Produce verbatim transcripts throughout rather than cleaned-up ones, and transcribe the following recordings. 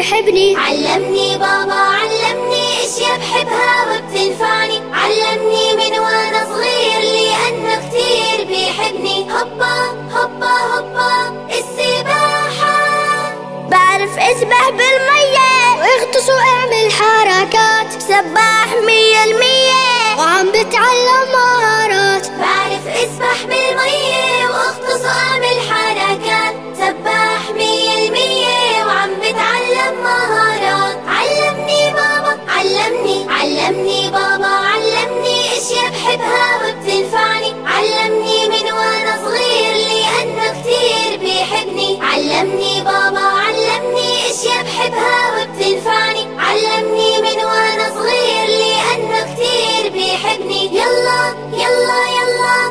بيحبني. علمني بابا علمني اشياء بحبها وبتنفعني، علمني من وانا صغير لانه كتير بيحبني. هوبا هوبا هوبا السباحة، بعرف اسبح بالمية واغطس واعمل حركات، سباح مية المية وعم بتعلم مهارات. بعرف اسبح بالمية واغطس واعمل حركات، سباح مية المية وعم بتعلم مهارات. علمني بابا علمني علمني بابا علمني اشياء بحبها وبتنفعني، علمني من وانا صغير لانه كتير بيحبني. علمني بابا علمني اشياء بحبها وبتنفعني، علمني من وانا صغير لانه كتير بيحبني. يلا يلا يلا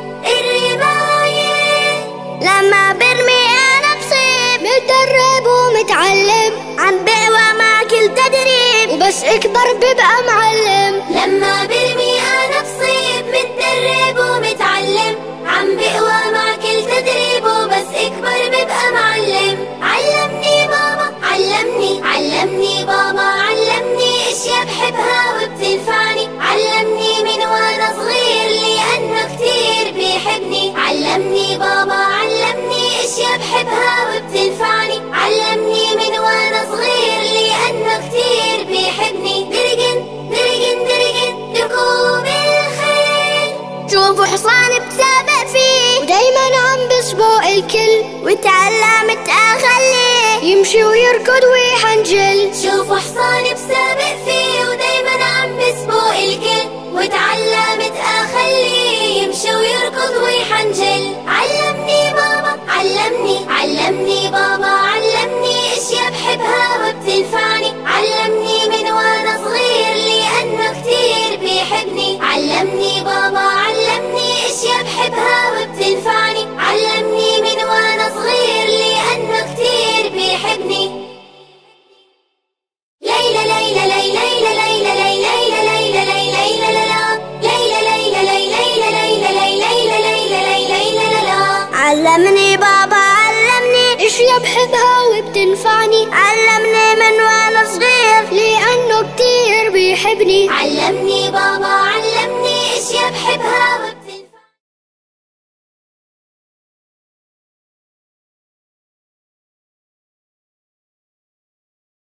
الرماية، لما برمي انا بصيب متدرب ومتعلم، عم بقوى مع كل تدريب وبس اكبر ببقى معلم. لما برمي انا بصيب متدرب ومتعلم، عم بقوى مع كل تدريب وبس اكبر ببقى معلم. علمني بابا علمني علمني بابا علمني اشياء بحبها وبتنفعني، علمني من وانا صغير لانه كتير بيحبني. علمني بابا علمني اشياء بحبها وبتنفعني، علمني من وانا صغير لانه كتير بيحبني. درجن درجن درجن ركوب الخيل، شوفوا حصان بسابق فيه ودايما عم بسبق الكل، وتعلمت اخليه يمشي ويركض ويحنجل. شوفوا حصان بسابق فيه ودايما عم بسبق الكل، وتعلمت اخليه يمشي ويركض ويحنجل. علمني بابا علمني علمني بابا علمني اشياء بحبها وبتنفعني، علمني من وانا صغير لانه كتير بيحبني. علمني بابا علمني اشياء بحبها وبتنفعني، علمني من وانا صغير لانه كتير بيحبني. ليلى ليلى ليلى ليلى ليلى ليلى ليلى ليلى علمني بابا علمني اشياء بحبها وبتنفعني، علمني من وانا صغير لانه كتير بيحبني. علمني بابا